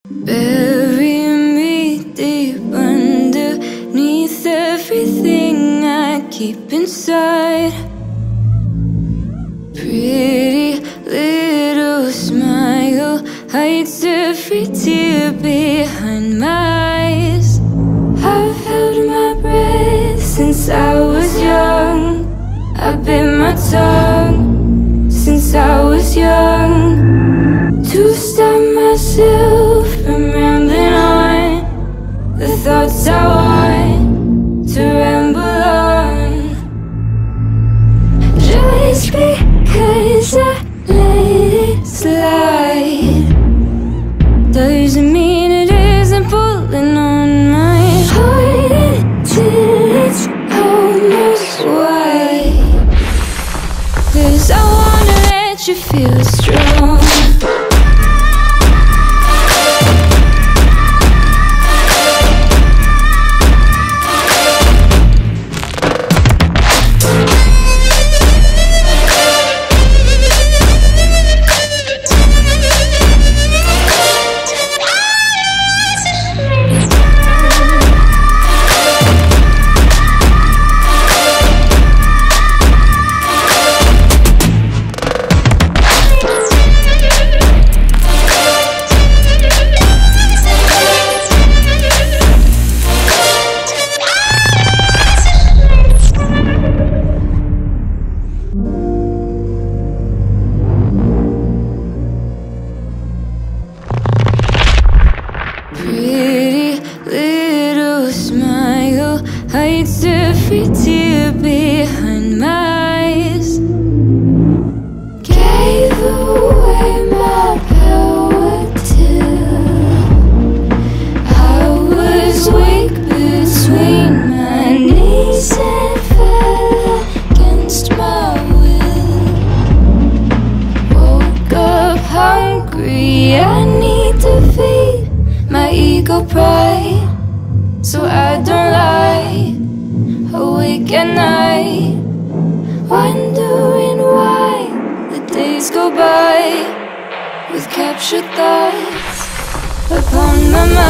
Bury me deep underneath everything I keep inside. Pretty little smile hides every tear behind my eyes. I've held my breath since I was young. I bit my tongue since I was young, to stop myself from rambling on the thoughts I want to ramble on. Just because I let it slide doesn't mean it isn't pulling on my heart until it's almost wide. 'Cause I wanna let you feel strong. Hides every tear behind my eyes. Gave away my power till I was weak between my knees and fell against my will. Woke up hungry, I need to feed my ego pride, so I don't lie awake at night, wondering why the days go by with captured thoughts upon my mind.